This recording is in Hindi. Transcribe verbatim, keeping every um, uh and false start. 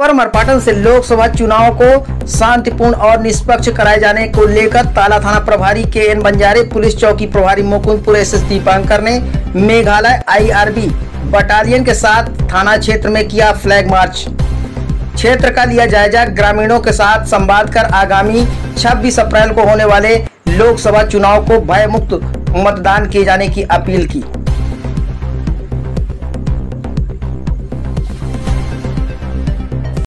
पर मरपाटन से लोकसभा चुनाव को शांतिपूर्ण और निष्पक्ष कराए जाने को लेकर ताला थाना प्रभारी के एन बंजारे, पुलिस चौकी प्रभारी मुकुंदपुर एस एस दीपांकर ने Meghalaya I R B battalion के साथ थाना क्षेत्र में किया फ्लैग मार्च। क्षेत्र का लिया जायजा, ग्रामीणों के साथ संवाद कर आगामी छब्बीस अप्रैल को होने वाले लोकसभा चुनाव को भयमुक्त मतदान किए जाने की अपील की।